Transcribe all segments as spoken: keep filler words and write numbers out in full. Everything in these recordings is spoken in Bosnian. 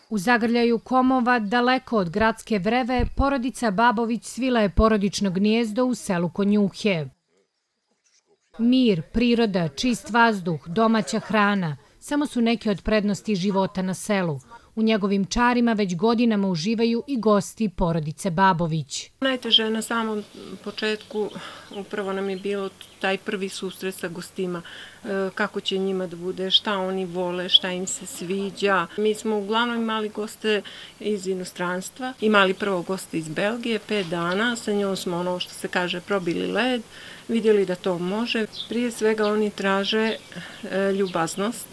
U zagrljaju Komova, daleko od gradske vreve, porodica Babović svila je porodično gnijezdo u selu Konjuhe. Mir, priroda, čist vazduh, domaća hrana, samo su neke od prednosti života na selu. U njegovim čarima već godinama uživaju i gosti porodice Babović. Najteže na samom početku upravo nam je bilo taj prvi susret sa gostima, kako će njima da bude, šta oni vole, šta im se sviđa. Mi smo uglavnom imali goste iz inostranstva, imali prvo goste iz Belgije, pet dana, sa njom smo ono što se kaže probili led, vidjeli da to može. Prije svega oni traže ljubaznost,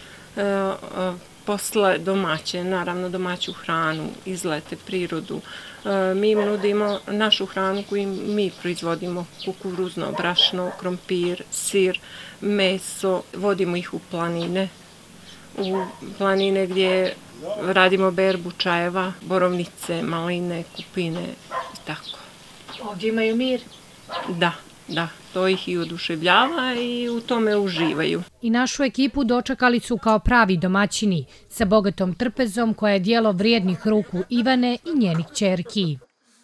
posle domaće, naravno domaću hranu, izlete, prirodu. Mi im nudimo našu hranu koju mi proizvodimo, kukuruzno brašno, krompir, sir, meso. Vodimo ih u planine, u planine gdje radimo berbu čajeva, borovnice, maline, kupine i tako. Ovdje imaju mir? Da. Da, to ih i oduševljava i u tome uživaju. I našu ekipu dočekali su kao pravi domaćini, sa bogatom trpezom koja je dijelo vrijednih ruku Ivane i njenih ćerki.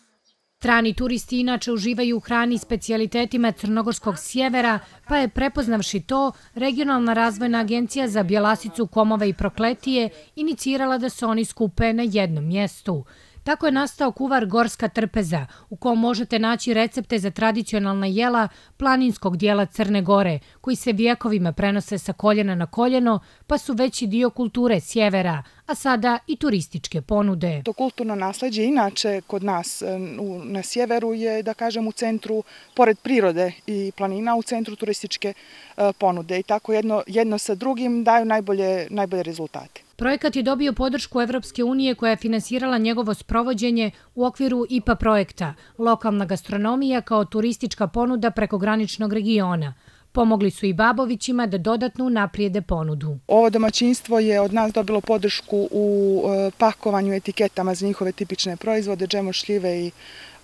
Strani turisti inače uživaju u hrani i specijalitetima crnogorskog sjevera, pa je prepoznavši to, Regionalna razvojna agencija za Bjelasicu, Komove i Prokletije inicirala da se oni skupe na jednom mjestu. Tako je nastao kuvar Gorska trpeza, u kom možete naći recepte za tradicionalna jela planinskog dijela Crne Gore, koji se vjekovima prenose sa koljena na koljeno, pa su veći dio kulture sjevera, a sada i turističke ponude. To kulturno nasleđe inače kod nas na sjeveru je, da kažem, u centru, pored prirode i planina, u centru turističke ponude i tako jedno, jedno sa drugim daju najbolje, najbolje rezultate. Projekat je dobio podršku Evropske unije koja je finansirala njegovo sprovođenje u okviru I P A projekta, lokalna gastronomija kao turistička ponuda prekograničnog regiona. Pomogli su i Babovićima da dodatno unaprijede ponudu. Ovo domaćinstvo je od nas dobilo podršku u pakovanju etiketama za njihove tipične proizvode, džem od šljive i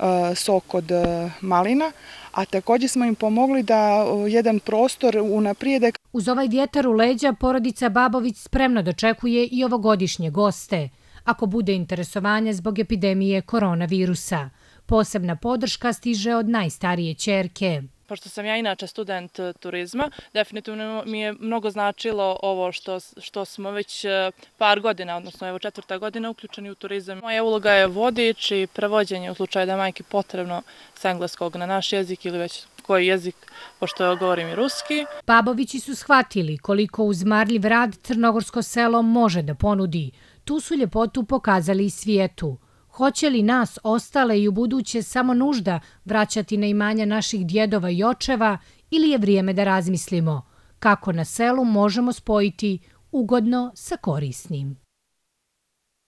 sok od malina, a također smo im pomogli da jedan prostor unaprijede. Uz ovaj vjetar u leđa porodica Babović spremno dočekuje i ovogodišnje goste, ako bude interesovanja zbog epidemije koronavirusa. Posebna podrška stiže od najstarije ćerke. Pošto sam ja inače student turizma, definitivno mi je mnogo značilo ovo što, što smo već par godina, odnosno evo četvrta godina, uključeni u turizam. Moja uloga je vodič i prevođenje u slučaju da je majki potrebno s engleskog na naš jezik ili već koji jezik, pošto govorim i ruski. Babovići su shvatili koliko uz marljiv rad crnogorsko selo može da ponudi. Tu su ljepotu pokazali i svijetu. Hoće li nas ostale i u buduće samo nužda vraćati na imanja naših djedova i očeva ili je vrijeme da razmislimo kako na selu možemo spojiti ugodno sa korisnim?